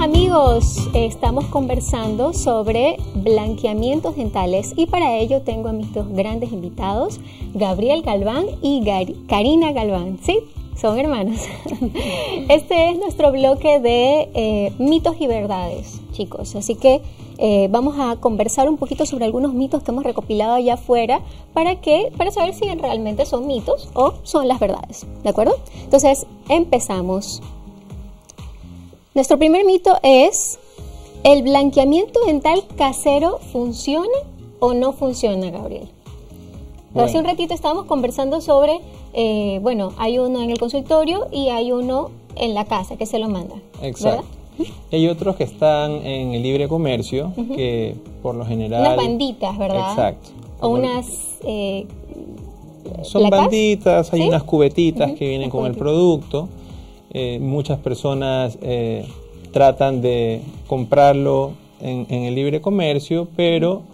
amigos, estamos conversando sobre blanqueamientos dentales y para ello tengo a mis dos grandes invitados, Gabriel Galván y Karina Galván, ¿sí? Son hermanos. Este es nuestro bloque de mitos y verdades, chicos, así que vamos a conversar un poquito sobre algunos mitos que hemos recopilado allá afuera para saber si realmente son mitos o son las verdades, ¿de acuerdo? Entonces, empezamos. Nuestro primer mito es: ¿el blanqueamiento dental casero funciona o no funciona, Gabriel? Bueno. Hace un ratito estábamos conversando sobre, hay uno en el consultorio y hay uno en la casa que se lo manda. Exacto. ¿Verdad? Hay otros que están en el libre comercio, que por lo general... Unas banditas, ¿verdad? Exacto. O unas... son ¿placas? Banditas, hay, ¿sí?, unas cubetitas que vienen con el cubetitas. Producto. Muchas personas tratan de comprarlo en el libre comercio, pero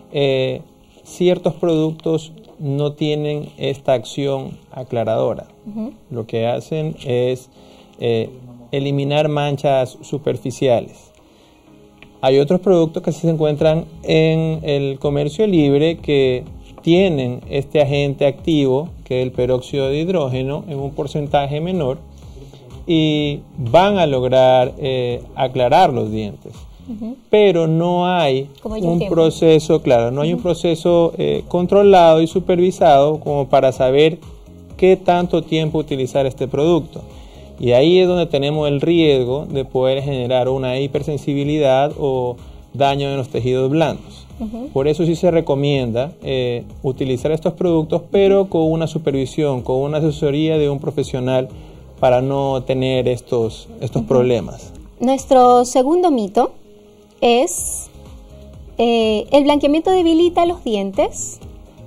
ciertos productos no tienen esta acción aclaradora. Lo que hacen es eliminar manchas superficiales. Hay otros productos que se encuentran en el comercio libre que tienen este agente activo, que es el peróxido de hidrógeno, en un porcentaje menor, y van a lograr aclarar los dientes. Pero no hay un proceso, claro, no hay un proceso controlado y supervisado como para saber qué tanto tiempo utilizar este producto. Y ahí es donde tenemos el riesgo de poder generar una hipersensibilidad o daño en los tejidos blandos. Por eso sí se recomienda utilizar estos productos, pero con una supervisión, con una asesoría de un profesional para no tener estos problemas. Nuestro segundo mito es: ¿el blanqueamiento debilita los dientes?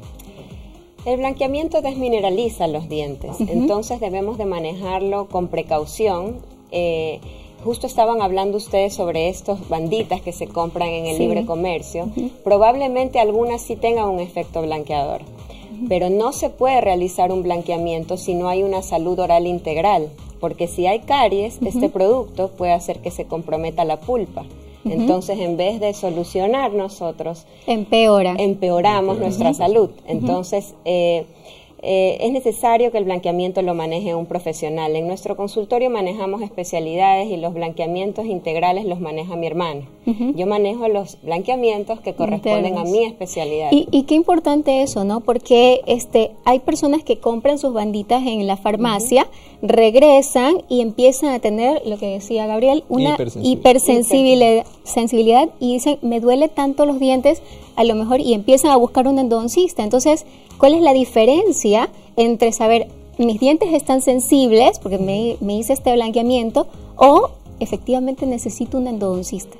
El blanqueamiento desmineraliza los dientes, entonces debemos de manejarlo con precaución. Justo estaban hablando ustedes sobre estos banditas que se compran en el libre comercio. Probablemente algunas sí tengan un efecto blanqueador, pero no se puede realizar un blanqueamiento si no hay una salud oral integral, porque si hay caries, este producto puede hacer que se comprometa la pulpa. Entonces, en vez de solucionar, nosotros empeoramos nuestra salud. Entonces, es necesario que el blanqueamiento lo maneje un profesional. En nuestro consultorio manejamos especialidades y los blanqueamientos integrales los maneja mi hermano. Yo manejo los blanqueamientos que corresponden a mi especialidad. Y qué importante eso, ¿no? Porque hay personas que compran sus banditas en la farmacia, regresan y empiezan a tener, lo que decía Gabriel, una hipersensibilidad y dicen, me duele tanto los dientes, a lo mejor, y empiezan a buscar un endodoncista. Entonces, ¿cuál es la diferencia entre saber mis dientes están sensibles porque me hice este blanqueamiento o efectivamente necesito un endodoncista?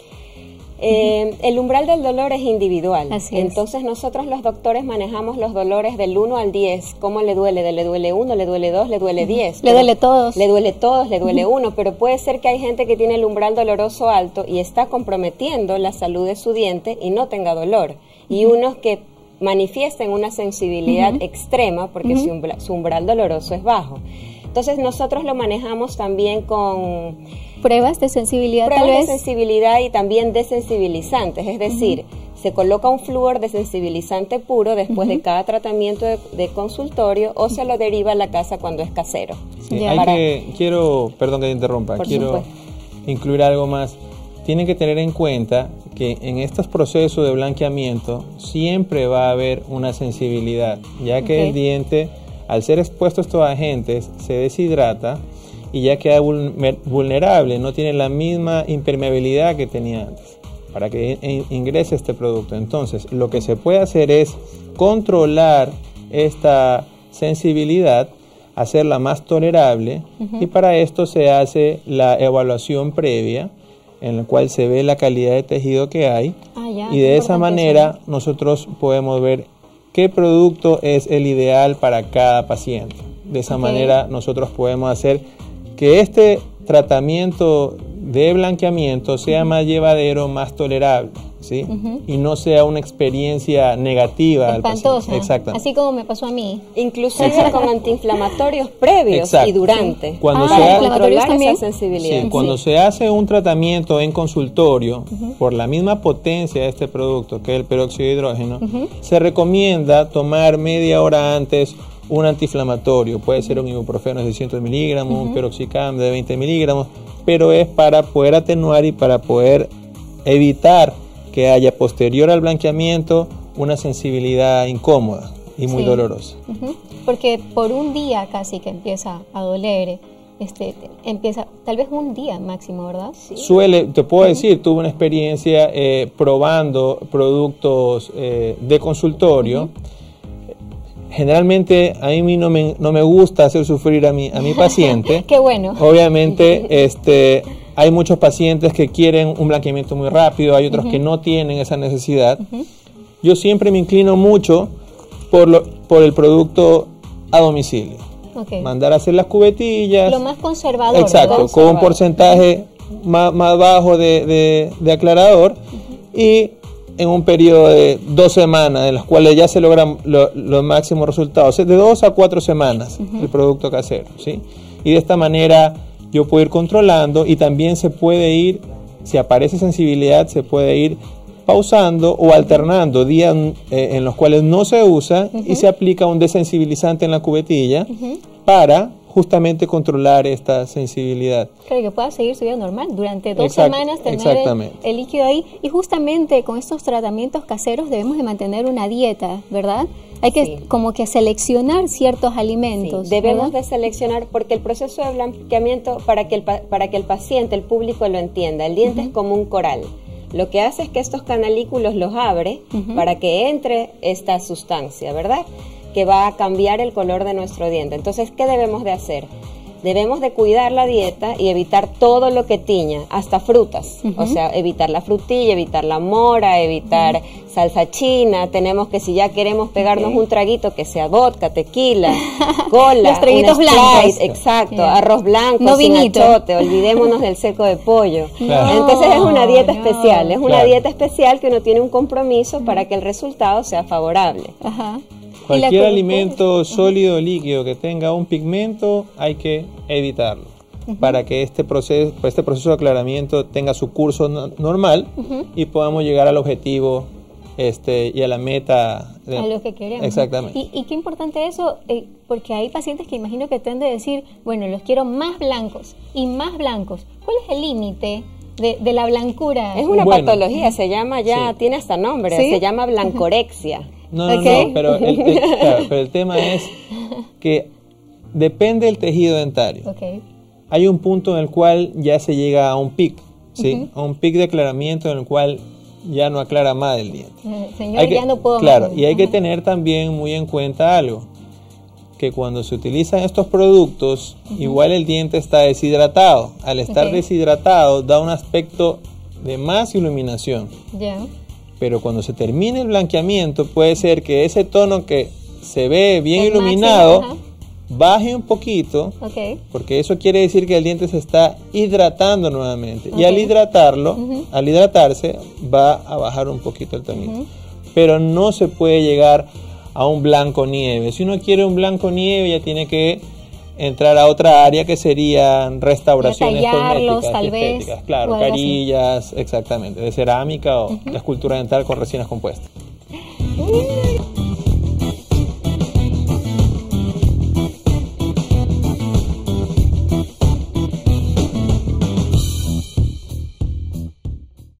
El umbral del dolor es individual. Así es. Entonces nosotros los doctores manejamos los dolores del 1 al 10. ¿Cómo le duele? ¿Le duele 1, le duele 2, le duele 10? Le duele todos. Le duele todos, le duele 1, pero puede ser que hay gente que tiene el umbral doloroso alto y está comprometiendo la salud de su diente y no tenga dolor. Y unos que manifiesten una sensibilidad extrema porque su umbral doloroso es bajo. Entonces nosotros lo manejamos también con pruebas de sensibilidad, pruebas de sensibilidad y también desensibilizantes, es decir, se coloca un flúor desensibilizante puro después de cada tratamiento de consultorio o se lo deriva a la casa cuando es casero. Sí, perdón que te interrumpa, quiero incluir algo más. Tienen que tener en cuenta que en estos procesos de blanqueamiento siempre va a haber una sensibilidad, ya que el diente, al ser expuesto a estos agentes, se deshidrata y ya queda vulnerable, no tiene la misma impermeabilidad que tenía antes para que ingrese este producto. Entonces, lo que se puede hacer es controlar esta sensibilidad, hacerla más tolerable, y para esto se hace la evaluación previa, en la cual se ve la calidad de tejido que hay, y de esa manera nosotros podemos ver qué producto es el ideal para cada paciente. De esa manera nosotros podemos hacer que este tratamiento de blanqueamiento sea más llevadero, más tolerable. ¿sí? Y no sea una experiencia negativa al paciente. Espantosa, Exacto. así como me pasó a mí. Inclusive con antiinflamatorios previos Exacto. y durante. Cuando para se controlar también. esa sensibilidad. Sí, cuando se hace un tratamiento en consultorio, por la misma potencia de este producto, que es el peróxido de hidrógeno, se recomienda tomar media hora antes un antiinflamatorio. Puede ser un ibuprofeno de 600 miligramos, un piroxicam de 20 miligramos, pero es para poder atenuar y para poder evitar que haya posterior al blanqueamiento una sensibilidad incómoda y muy dolorosa. Porque por un día casi que empieza a doler, empieza tal vez un día máximo, ¿verdad? Sí. Te puedo decir, tuve una experiencia probando productos de consultorio. Generalmente a mí no me gusta hacer sufrir a mi paciente. Qué bueno. Obviamente hay muchos pacientes que quieren un blanqueamiento muy rápido, hay otros que no tienen esa necesidad. Yo siempre me inclino mucho por el producto a domicilio. Mandar a hacer las cubetillas. Lo más conservador. Exacto, ¿verdad? con un porcentaje más bajo de aclarador y en un periodo de 2 semanas, en las cuales ya se logran los máximos resultados, de 2 a 4 semanas el producto casero, ¿sí? Y de esta manera yo puedo ir controlando y también se puede ir, si aparece sensibilidad, se puede ir pausando o alternando días en los cuales no se usa y se aplica un desensibilizante en la cubetilla para justamente controlar esta sensibilidad. Claro, que pueda seguir su vida normal durante 2 semanas, tener el líquido ahí. Y justamente con estos tratamientos caseros debemos de mantener una dieta, ¿verdad? Hay que como que seleccionar ciertos alimentos. Sí, debemos de seleccionar, porque el proceso de blanqueamiento, para que el paciente, el público lo entienda, el diente es como un coral. Lo que hace es que estos canalículos los abre para que entre esta sustancia, ¿verdad?, que va a cambiar el color de nuestro diente. Entonces, ¿qué debemos de hacer? Debemos de cuidar la dieta y evitar todo lo que tiña, hasta frutas. O sea, evitar la frutilla, evitar la mora, evitar salsa china. Tenemos que, si ya queremos pegarnos un traguito, que sea vodka, tequila, cola, los traguitos blancos. Exacto, arroz blanco, no sin vinito. achote, olvidémonos del seco de pollo. Claro. Entonces es una dieta especial, es una dieta especial que uno tiene un compromiso para que el resultado sea favorable. Cualquier alimento sólido o líquido que tenga un pigmento hay que evitarlo para que este proceso de aclaramiento tenga su curso normal y podamos llegar al objetivo y a la meta. A lo que queremos. Exactamente. Y qué importante eso, porque hay pacientes que imagino que tienden a decir, bueno, los quiero más blancos y más blancos. ¿Cuál es el límite de la blancura? Es una patología, se llama tiene hasta nombre, se llama blancorexia. No, pero el tema es que depende del tejido dentario. Hay un punto en el cual ya se llega a un pic, ¿sí? A un pic de aclaramiento en el cual ya no aclara más el diente. Señor, ya no puedo más. Y hay que tener también muy en cuenta algo, que cuando se utilizan estos productos, igual el diente está deshidratado. Al estar deshidratado da un aspecto de más iluminación. Pero cuando se termine el blanqueamiento, puede ser que ese tono que se ve bien iluminado baje un poquito, porque eso quiere decir que el diente se está hidratando nuevamente. Y al hidratarse, va a bajar un poquito el tonito. Pero no se puede llegar a un blanco nieve. Si uno quiere un blanco nieve, ya tiene que entrar a otra área que serían restauraciones cosméticas, tal estéticas, vez, claro, carillas, exactamente, de cerámica o la escultura dental con resinas compuestas.